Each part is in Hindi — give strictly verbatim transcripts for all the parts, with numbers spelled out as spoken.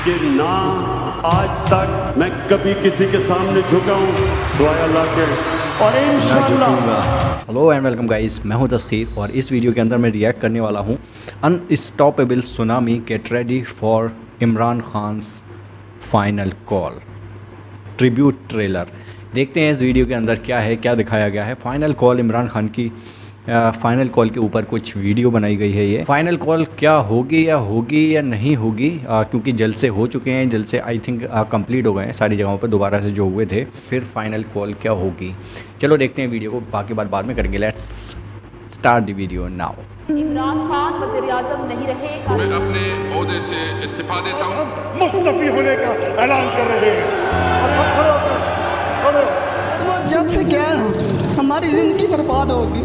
कि ना आज तक मैं कभी किसी के सामने झुका हूँ सिवाय अल्लाह के, और इंशाअल्लाह। हेलो एंड वेलकम गाइस, मैं हूं तस्खीर और इस वीडियो के अंदर मैं रिएक्ट करने वाला हूं unstoppable tsunami get ready for Imran Khan's final call tribute trailer. देखते हैं इस वीडियो के अंदर क्या है, क्या दिखाया गया है। फाइनल कॉल इमरान खान की फाइनल कॉल के ऊपर कुछ वीडियो बनाई गई है। ये फाइनल कॉल क्या होगी या होगी या नहीं होगी, आ, क्योंकि जल्द से हो चुके हैं, जल्द से आई थिंक कंप्लीट हो गए हैं सारी जगहों पर दोबारा से जो हुए थे। फिर फाइनल कॉल क्या होगी, चलो देखते हैं वीडियो को, बाकी बात बाद में करेंगे। Let's start the video now. Imran Khan वज़ीर-ए-आज़म नहीं रहे। मैं अपने ओहदे से इस्तीफा देता हूँ, मुस्तफी होने का ऐलान कर रहे हैं। वो जब से गया ना हमारी जिंदगी बर्बाद होगी।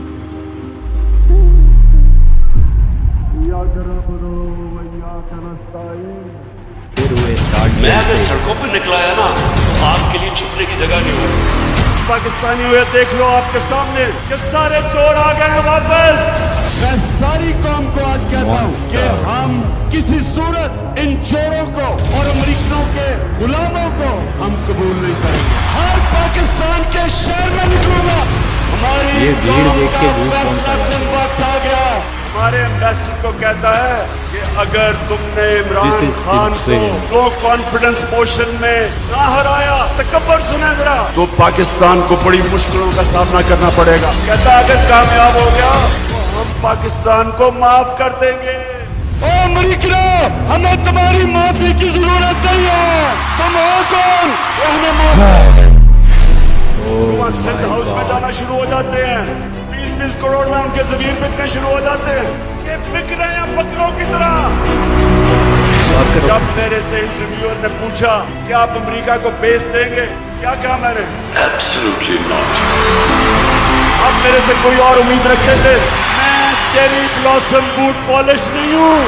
फिर हुए स्टार्ट। मैं अगर सड़कों पर निकला है ना तो आपके लिए छुपने की जगह नहीं होगी। पाकिस्तानी हुए देख लो आपके सामने कि सारे चोर आ गए हैं वापस। मैं सारी कौम को आज कहता हूँ कि हम किसी सूरत इन चोरों को और अमरीकियों के गुलामों को हम कबूल नहीं करेंगे। हर पाकिस्तान के शहर में निकलूंगा। हमारी ये भीड़ कौम देख का के भूख कौन फैसला सा कल वक्त आ गया। हमारे एम्बेसडर को कहता है कि अगर तुमने Imran This is Khan insane. को लो कॉन्फिडेंस मोशन में ना हराया, तकब्बर सुने जरा, तो पाकिस्तान को बड़ी मुश्किलों का सामना करना पड़ेगा। कहता है अगर कामयाब हो गया तो हम पाकिस्तान को माफ कर देंगे। ओ अमरीकियों, हमें तुम्हारी माफी की जरूरत नहीं है। तुम हो कौन? ये हमें माफ कर दो। वहाँ सिंध हाउस में जाना शुरू हो जाते हैं, बीस बीस करोड़ में उनके जमीन बिकने शुरू हो जाते हैं। ये बिक रहे हैं बकरों की तरह। जब मेरे से इंटरव्यूअर ने पूछा कि आप अमेरिका को बेच देंगे, क्या कहा मैंने? Absolutely not. आप मेरे से कोई और उम्मीद रखते थे? मैं चेरी ब्लॉसम बूट पॉलिश नहीं हूँ।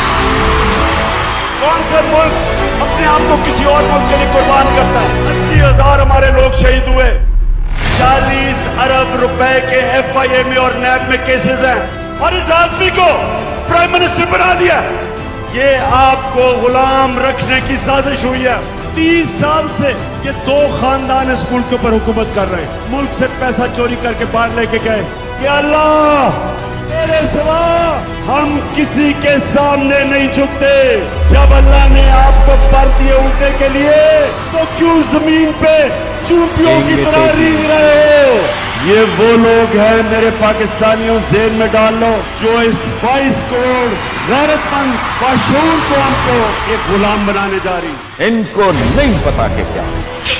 कौन सा मुल्क अपने आप को किसी और मुल्क के लिए कुर्बान करता है? अस्सी हजार हमारे लोग शहीद हुए, चालीस अरब रुपए के एफ आई ए में और नैब में केसेस हैं, और इस आदमी को प्राइम मिनिस्टर बना दिया। ये आपको गुलाम रखने की साजिश हुई है। तीस साल से ये दो खानदान इस मुल्क के ऊपर हुकूमत कर रहे हैं। मुल्क से पैसा चोरी करके बाहर लेके गए कि अल्लाह तेरे सिवा हम किसी के सामने नहीं झुकते। जब अल्लाह ने आपको पर दिए उठने के लिए तो क्यों जमीन पे चूंटियों की तरह रींग रहे हो? ये वो लोग हैं मेरे पाकिस्तानियों, जेल में डाल लो, जो इस बाईस करोड़ गैरतमंद बाशूर को हमको एक गुलाम बनाने जा रही। इनको नहीं पता कि क्या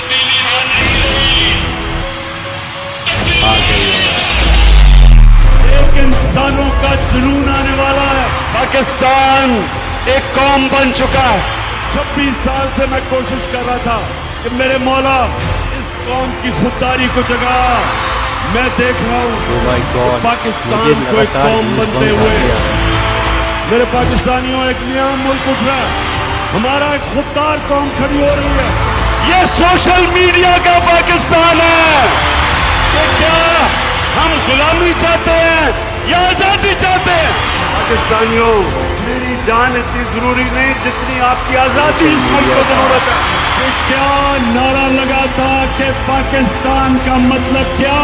आ गई है। एक इंसानों का जुनून आने वाला है। पाकिस्तान एक कौम बन चुका है। छब्बीस साल से मैं कोशिश कर रहा था कि मेरे मौला इस कौम की खुददारी को जगा। मैं देख रहा हूँ Oh my God, पाकिस्तान को एक कौम बनते हुए। मेरे पाकिस्तानियों, एक नया मुल्क उठ रहा है, हमारा एक खुददार कौम खड़ी हो रही है। ये सोशल मीडिया का पाकिस्तान है। तो क्या हम गुलामी चाहते हैं या आजादी चाहते हैं? पाकिस्तानियों, मेरी जान इतनी जरूरी नहीं जितनी आपकी आजादी इस मुल्क को जरूरत है। ये क्या नारा लगा था कि पाकिस्तान का मतलब क्या?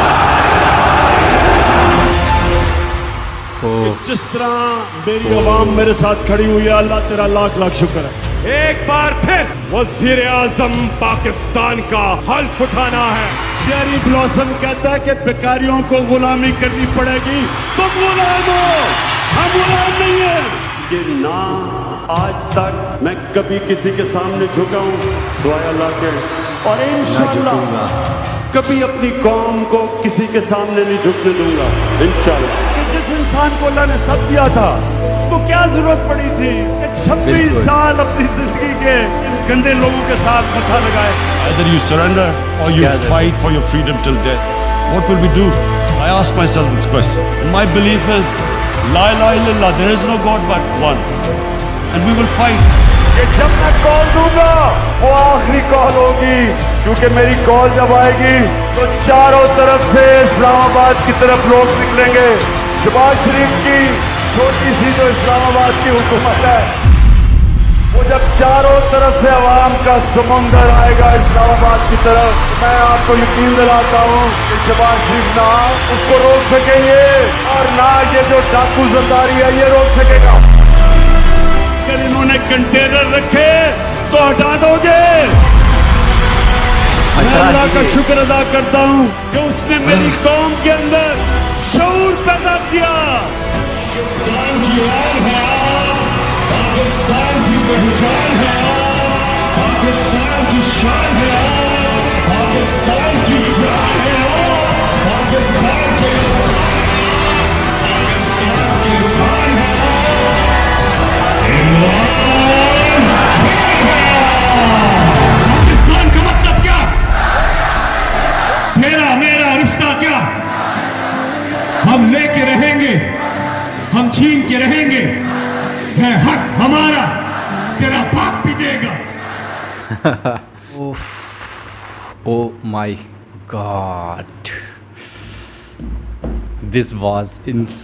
जिस तरह मेरी आवाम मेरे साथ खड़ी हुई है, अल्लाह तेरा लाख लाख शुक्र है। एक बार फिर वज़ीर आज़म पाकिस्तान का हल्फ उठाना है। चेरी ब्लॉसम कहता है कि बेकारियों को गुलामी करनी पड़ेगी। तुम गुलाम हो, हम गुलाम नहीं है। कि ना आज तक मैं कभी किसी के सामने झुका हूँ सिवाय अल्लाह के, और इंशाअल्लाह कभी अपनी कौम को किसी के सामने नहीं झुकने दूंगा इंशाअल्लाह। जिस इंसान को अल्लाह ने सब दिया था, उसको क्या जरूरत पड़ी थी कि छब्बीस साल अपनी जिंदगी के इन गंदे लोगों के साथ मथा लगाए? Either you surrender or you fight for your freedom till death. What will we do? I ask myself this question. And my belief is, La ilaha illallah, there is no God but one. And we will fight. कि जब मैं कॉल दूंगा वो आखिरी कॉल होगी, क्योंकि मेरी कॉल जब आएगी तो चारों तरफ से इस्लामाबाद की तरफ लोग निकलेंगे। शहबाज शरीफ की छोटी सी जो इस्लामाबाद की हुकूमत है, वो जब चारों तरफ से अवाम का समुंदर आएगा इस्लामाबाद की तरफ, मैं आपको यकीन दिलाता हूँ कि शहबाज शरीफ ना उसको रोक सकेंगे और ना ये जो डाकू जरदारी है ये रोक सकेगा। अगर इन्होंने कंटेनर रखे तो हटा दोगे। मैं अल्लाह का शुक्र अदा करता हूँ कि उसने मेरी कौम के अंदर शऊर पैदा किया। पाकिस्तान की आन है, पाकिस्तान की पहचान है, पाकिस्तान की शान है, पाकिस्तान की जान है, पाकिस्तान के पाकिस्तान की खान है, इमरान पाकिस्तान का मतलब क्या? तेरा मेरा रिश्ता क्या? हम लेके रहेंगे, हम छीन के रहेंगे, है हक हमारा, तेरा बाप भी देगा। Oh my god, this was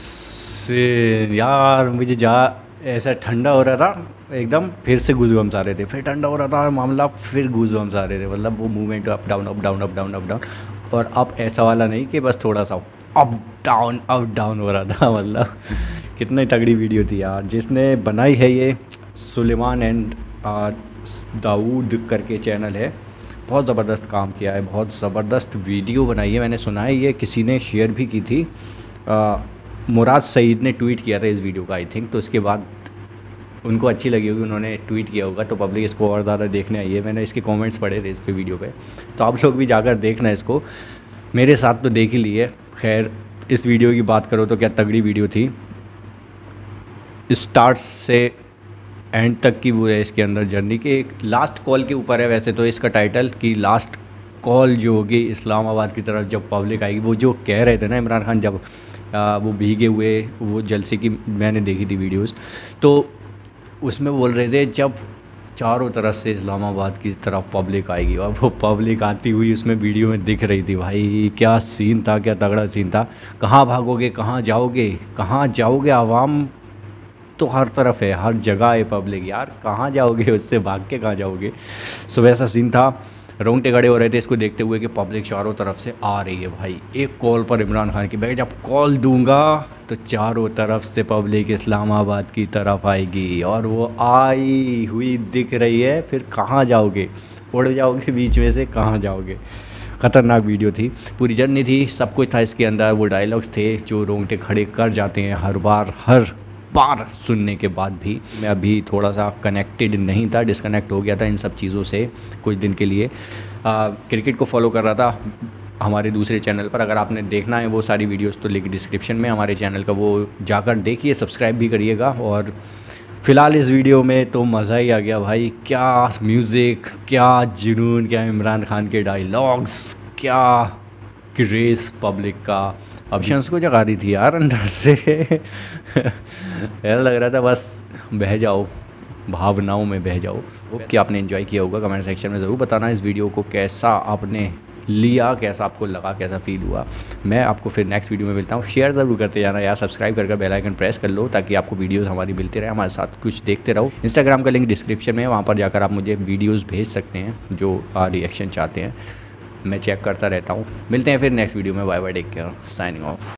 insane यार। मुझे जा ऐसा ठंडा हो रहा था एकदम, फिर से गूज़बम्स आ रहे थे, फिर ठंडा हो रहा था मामला, फिर गूज़बम्स आ रहे थे। मतलब वो movement up down up down up down up down, और अब ऐसा वाला नहीं कि बस थोड़ा सा अप डाउन अप डाउन हो रहा था। मतलब कितनी तगड़ी वीडियो थी यार। जिसने बनाई है ये सुलेमान एंड दाऊद करके चैनल है, बहुत ज़बरदस्त काम किया है, बहुत ज़बरदस्त वीडियो बनाई है। मैंने सुना है ये किसी ने शेयर भी की थी, आ, मुराद सईद ने ट्वीट किया था इस वीडियो का आई थिंक, तो इसके बाद उनको अच्छी लगी होगी, उन्होंने ट्वीट किया होगा, तो पब्लिक इसको और ज़्यादा देखने आई है। मैंने इसके कमेंट्स पढ़े थे इस पे वीडियो पे, तो आप लोग भी जाकर देखना इसको। मेरे साथ तो देख ही लिए। खैर इस वीडियो की बात करो तो क्या तगड़ी वीडियो थी, स्टार्ट से एंड तक की वो है इसके अंदर जर्नी के। एक लास्ट कॉल के ऊपर है वैसे तो इसका टाइटल, कि लास्ट कॉल जो होगी इस्लामाबाद की तरफ जब पब्लिक आएगी। वो जो कह रहे थे ना इमरान खान, जब आ, वो भीगे हुए वो जलसे की मैंने देखी थी वीडियोस, तो उसमें बोल रहे थे जब चारों तरफ से इस्लामाबाद की तरफ पब्लिक आएगी, और वो पब्लिक आती हुई उसमें वीडियो में दिख रही थी। भाई क्या सीन था, क्या तगड़ा सीन था। कहाँ भागोगे, कहाँ जाओगे, कहाँ जाओगे, आवाम तो हर तरफ है, हर जगह है पब्लिक यार, कहाँ जाओगे, उससे भाग के कहाँ जाओगे। सो वैसा सीन था, रोंगटे खड़े हो रहे थे इसको देखते हुए कि पब्लिक चारों तरफ से आ रही है। भाई एक कॉल पर इमरान खान की, भाई जब कॉल दूंगा तो चारों तरफ से पब्लिक इस्लामाबाद की तरफ आएगी, और वो आई हुई दिख रही है। फिर कहाँ जाओगे, उड़ जाओगे बीच में से, कहाँ जाओगे। ख़तरनाक वीडियो थी, पूरी जर्नी थी, सब कुछ था इसके अंदर। वो डायलॉग्स थे जो रोंगटे खड़े कर जाते हैं हर बार, हर बार सुनने के बाद भी। मैं अभी थोड़ा सा कनेक्टेड नहीं था, डिस्कनेक्ट हो गया था इन सब चीज़ों से कुछ दिन के लिए। आ, क्रिकेट को फॉलो कर रहा था हमारे दूसरे चैनल पर। अगर आपने देखना है वो सारी वीडियोस तो लिंक डिस्क्रिप्शन में हमारे चैनल का, वो जाकर देखिए, सब्सक्राइब भी करिएगा। और फ़िलहाल इस वीडियो में तो मज़ा ही आ गया भाई, क्या म्यूज़िक, क्या जुनून, क्या इमरान खान के डायलॉग्स, क्या क्रेज़ पब्लिक का। ऑप्शंस को जगा दी थी यार अंदर से। ऐसा लग रहा था बस बह जाओ, भावनाओं में बह जाओ। होप कि आपने एंजॉय किया होगा। कमेंट सेक्शन में ज़रूर बताना इस वीडियो को कैसा आपने लिया, कैसा आपको लगा, कैसा फील हुआ। मैं आपको फिर नेक्स्ट वीडियो में मिलता हूँ। शेयर ज़रूर करते जाना यार, सब्सक्राइब करके बेल आइकन प्रेस कर लो ताकि आपको वीडियोस हमारी मिलती रहे, हमारे साथ कुछ देखते रहो। इंस्टाग्राम का लिंक डिस्क्रिप्शन में है, वहाँ पर जाकर आप मुझे वीडियोज़ भेज सकते हैं जो रिएक्शन चाहते हैं, मैं चेक करता रहता हूँ। मिलते हैं फिर नेक्स्ट वीडियो में। Bye bye, take care, signing of.